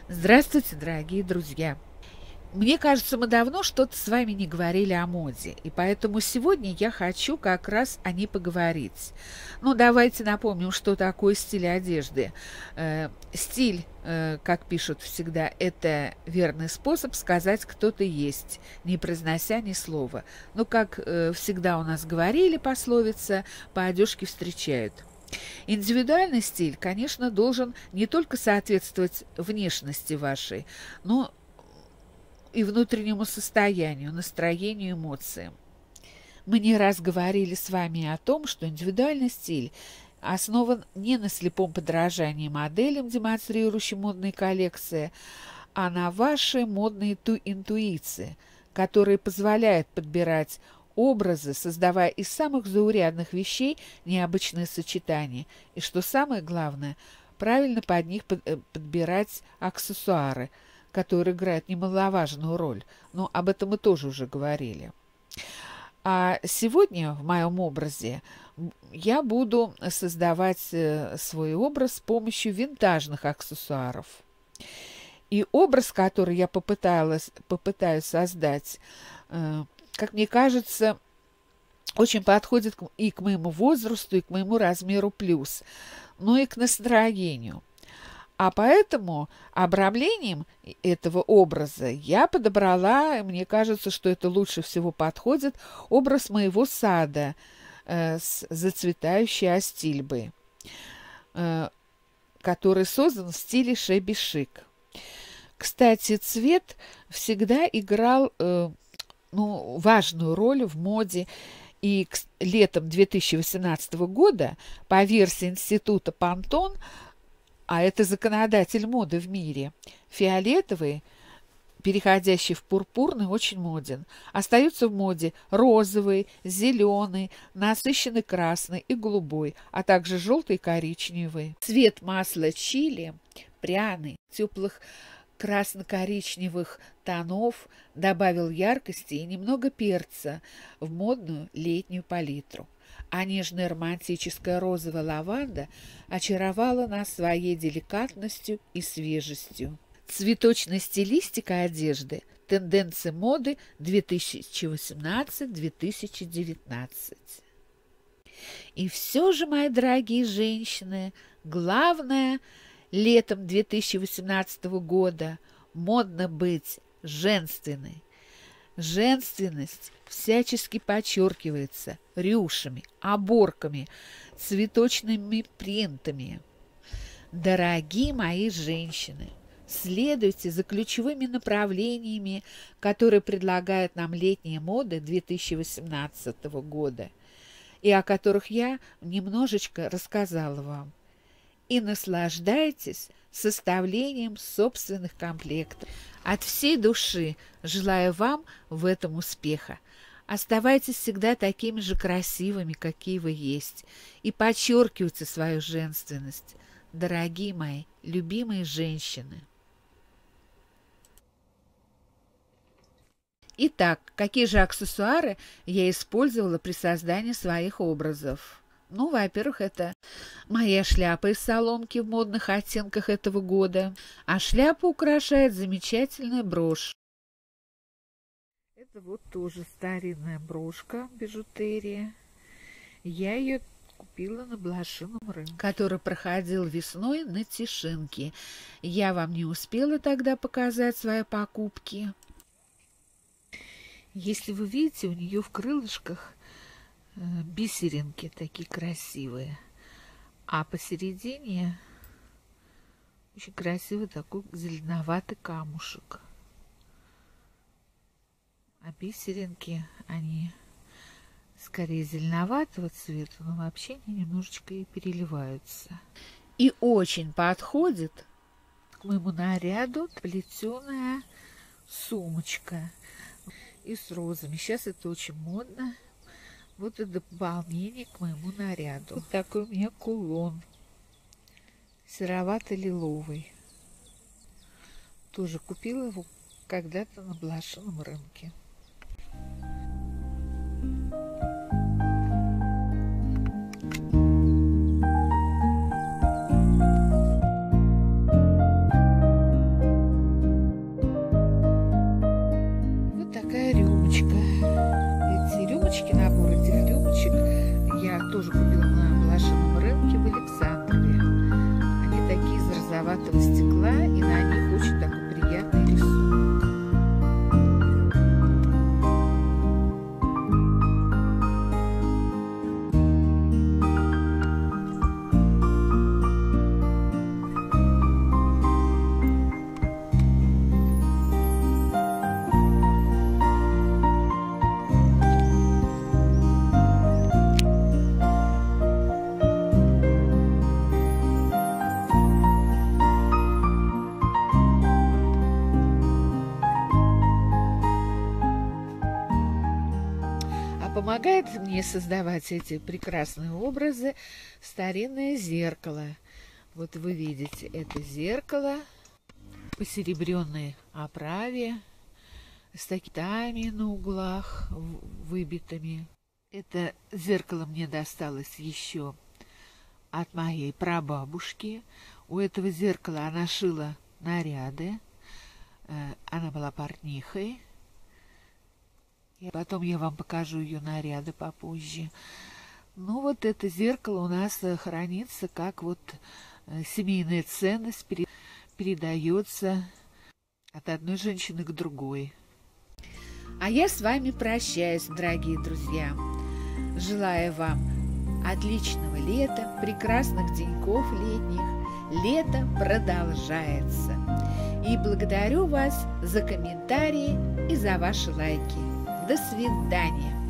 Здравствуйте, дорогие друзья! Мне кажется, мы давно что-то с вами не говорили о моде, и поэтому сегодня я хочу как раз о ней поговорить. Ну, давайте напомним, что такое стиль одежды. Стиль, как пишут всегда, это верный способ сказать, кто ты есть, не произнося ни слова. Ну, как всегда у нас говорили пословица, по одежке встречают. Индивидуальный стиль, конечно, должен не только соответствовать внешности вашей, но и внутреннему состоянию, настроению, эмоциям. Мы не раз говорили с вами о том, что индивидуальный стиль основан не на слепом подражании моделям, демонстрирующим модные коллекции, а на вашей модной интуиции, которая позволяет подбирать образы, создавая из самых заурядных вещей необычные сочетания. И что самое главное, правильно под них подбирать аксессуары, которые играют немаловажную роль. Но об этом мы тоже уже говорили. А сегодня в моем образе я буду создавать свой образ с помощью винтажных аксессуаров. И образ, который я попытаюсь создать, как мне кажется, очень подходит и к моему возрасту, и к моему размеру плюс, но и к настроению. А поэтому обрамлением этого образа я подобрала, мне кажется, что это лучше всего подходит, образ моего сада с зацветающей астильбой, который создан в стиле шеби-шик. Кстати, цвет всегда играл важную роль в моде. И летом 2018 года, по версии Института Пантон, а это законодатель моды в мире, фиолетовый, переходящий в пурпурный, очень моден. Остаются в моде розовый, зеленый, насыщенный красный и голубой, а также желтый и коричневый. Цвет масла чили, пряный, теплых красно-коричневых тонов добавил яркости и немного перца в модную летнюю палитру. А нежная романтическая розовая лаванда очаровала нас своей деликатностью и свежестью. Цветочная стилистика одежды – тенденции моды 2018-2019. И все же, мои дорогие женщины, главное – летом 2018 года модно быть женственной. Женственность всячески подчеркивается рюшами, оборками, цветочными принтами. Дорогие мои женщины, следуйте за ключевыми направлениями, которые предлагает нам летняя мода 2018 года, и о которых я немножечко рассказала вам. И наслаждайтесь составлением собственных комплектов. От всей души желаю вам в этом успеха. Оставайтесь всегда такими же красивыми, какие вы есть, и подчеркивайте свою женственность, дорогие мои, любимые женщины. Итак, какие же аксессуары я использовала при создании своих образов? Ну, во-первых, это моя шляпа из соломки в модных оттенках этого года, а шляпу украшает замечательная брошь. Это вот тоже старинная брошка, бижутерия. Я ее купила на блошином рынке, который проходил весной на Тишинке. Я вам не успела тогда показать свои покупки. Если вы видите, у нее в крылышках бисеринки такие красивые, а посередине очень красивый такой зеленоватый камушек. А бисеринки, они скорее зеленоватого цвета, но вообще они немножечко и переливаются. И очень подходит к моему наряду плетеная сумочка и с розами. Сейчас это очень модно. Вот и дополнение к моему наряду. Вот такой у меня кулон. Серовато-лиловый. Тоже купила его когда-то на блошином рынке. розоватого стекла, и на них очень такой приятный рисунок. Помогает мне создавать эти прекрасные образы старинное зеркало. Вот вы видите это зеркало в посеребренной оправе с такими на углах выбитыми. Это зеркало мне досталось еще от моей прабабушки. У этого зеркала она шила наряды. Она была портнихой. Потом я вам покажу ее наряды попозже. Ну вот это зеркало у нас хранится как вот семейная ценность, передается от одной женщины к другой. А я с вами прощаюсь, дорогие друзья. Желаю вам отличного лета, прекрасных деньков летних. Лето продолжается. И благодарю вас за комментарии и за ваши лайки. До свидания!